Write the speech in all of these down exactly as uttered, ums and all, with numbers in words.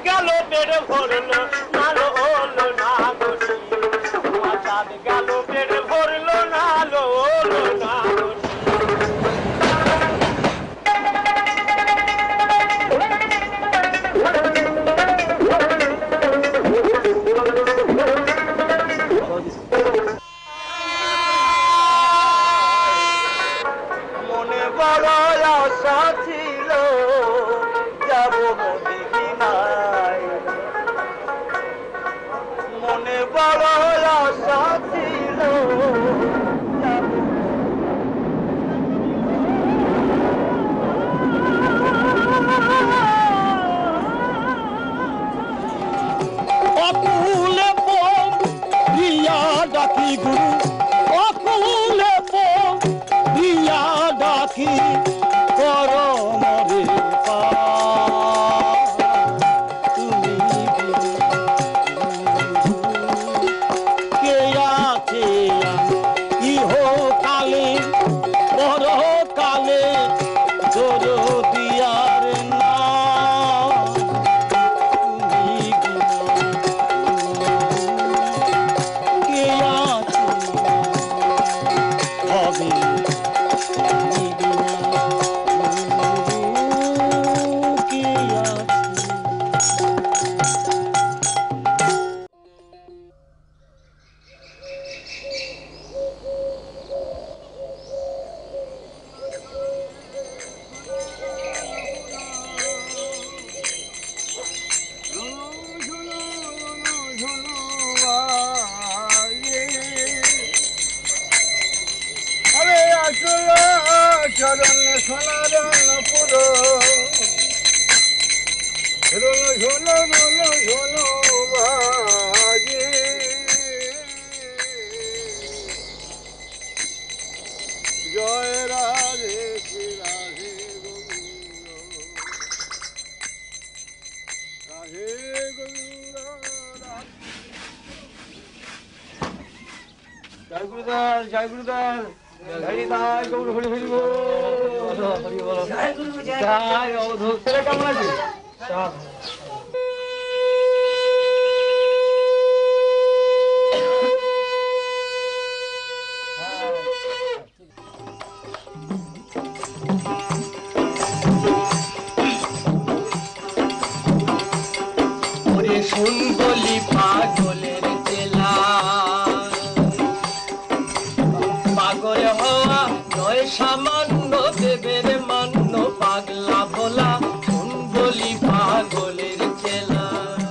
গেল পেট ভরলো নালো হলো না গরি কুয়া চাঁদ গেল পেট ভরলো নালো হলো না গরি মনে বড় আশা ছিল যাব মদিনায় মনে বড় আশা ছিল যাব অকুলে প্রিয়া ডাকি গুরু অকুলে প্রিয়া ডাকি কর মরে পা তুমি কে আছে ইহ কালে পর কালে তোর দিয়ার না কে আছে হবে চরণ সোনারণ পুরো ঝোলো ঝোলো ঝোলো ঝোলো বাজে জয় রাধে শ্রী রাধে গোবিন্দ রাধে গোবিন্দ জয় গুরুদাস জয় গুরুদাস হরি দাস গৌর হরি হরি বল হরি বল জয় গুরু জয় অবধূত ছেলে কেমন আছে ওরে শুন বলি পাগলের চেলা পাগল হওয়া নয় সামান্য দেবের মান্য পাগলা ভোলা শুন বলি পাগলের চেলা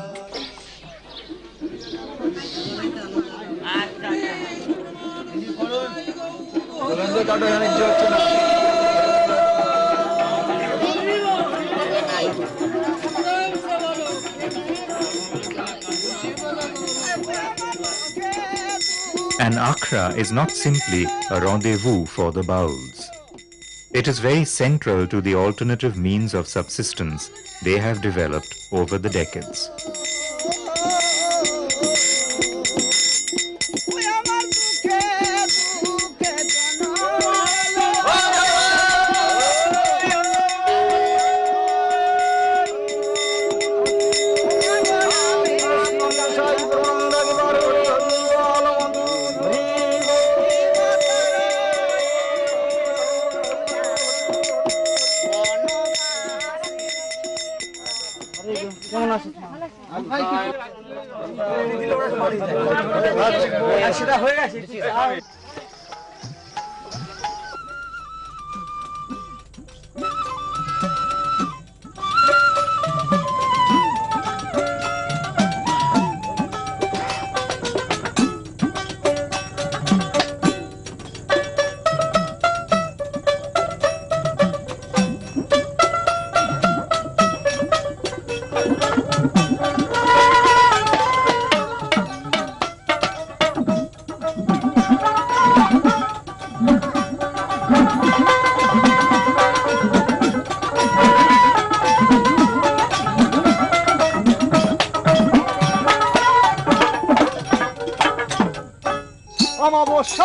An akhra is not simply a rendezvous for the bowels. It is very central to the alternative means of subsistence they have developed over the decades. সেটা হয়ে গেছে অমাবস্যা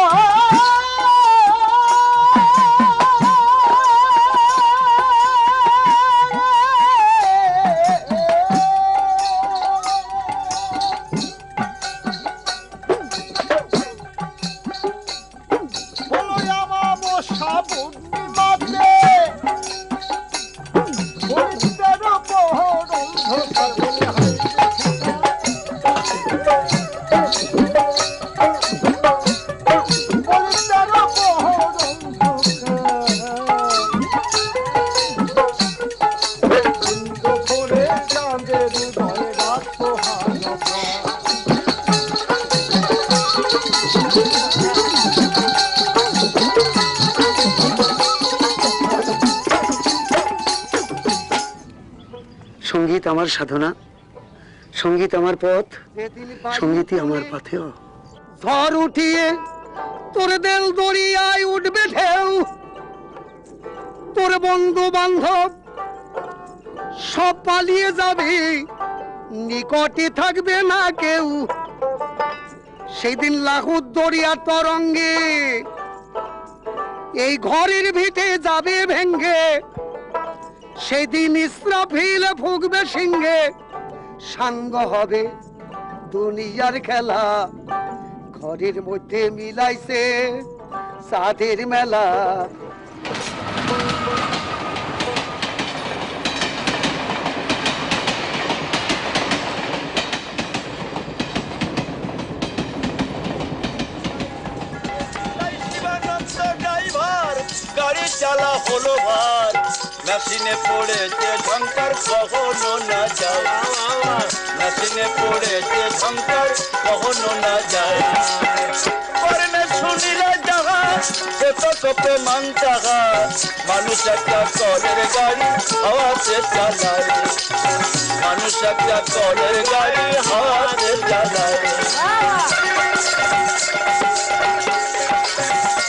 আমার সাধনা, সঙ্গীত আমার পথ, সঙ্গীতই আমার পথেও। ঝড় উঠিয়ে তোর দেল দরিয়ায় উঠবে ঢেউ, তোর বন্ধু বান্ধব সব পালিয়ে যাবে, নিকটে থাকবে না কেউ। সেই দিন লাহুদ দরিয়া তরঙ্গে এই ঘরের ভিটে যাবে ভেঙ্গে। সেদিন ইসরাফিল ফুঁকবে সিংহে, সাঙ্গ হবে দুনিয়ার খেলা। ঘরের মধ্যে মিলাইছে সাধের মেলা। গাড়ি চালা হলো ভার, মেশিনে পড়েছে ঝঙ্কার কখনো না যায়, মেশিনে পড়েছে ঝঙ্কার কখনো না যায়। পরনে শুনিলে যাহা সে তো কপে মান টাকা, মানুষ একটা কলের গাড়ি হাওয়াতে চালায়, মানুষ একটা কলের গাড়ি হাওয়াতে চালায়।